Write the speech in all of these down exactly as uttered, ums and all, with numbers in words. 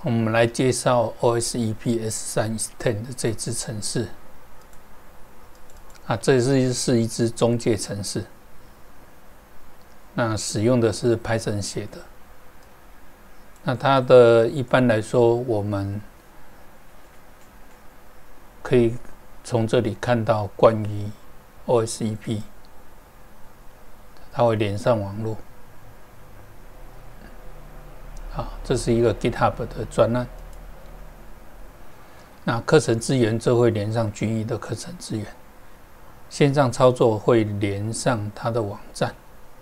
我们来介绍 O S E P S 三 Extend 的这支程式啊，这是是一支中介程式，那使用的是 Python 写的。那它的一般来说，我们可以从这里看到关于 O S E P， 它会连上网络。好，这是一个 GitHub 的专案。那课程资源这会连上均一的课程资源，线上操作会连上它的网站。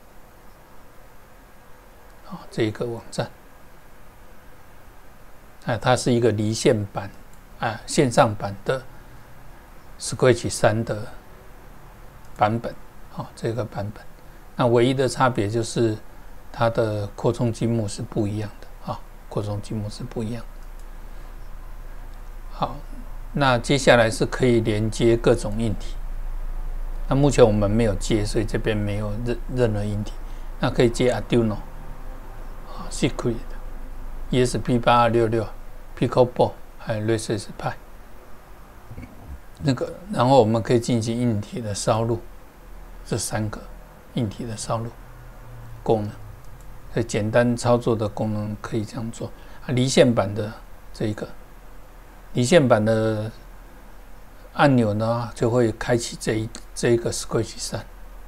好，这一个网站，啊，它是一个离线版啊，线上版的 Scratch 三的版本。好，这个版本，那唯一的差别就是它的扩充积木是不一样的。扩充积木是不一样。好，那接下来是可以连接各种硬体。那目前我们没有接，所以这边没有任任何硬体。那可以接 Arduino、啊 Secret、E S P 八二六六、Pickleball 还有 Raspberry Pi。那个，然后我们可以进行硬体的烧录，这三个硬体的烧录功能。所以简单操作的功能可以这样做。啊，离线版的这一个离线版的按钮呢，就会开启这一这一个 Scratch 三，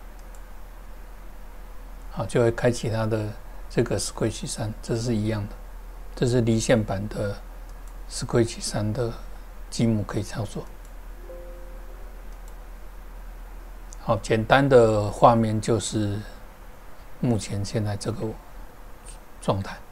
好，就会开启它的这个 Scratch 三，这是一样的。这是离线版的 Scratch 三的积木可以操作。好，简单的画面就是目前现在这个状态。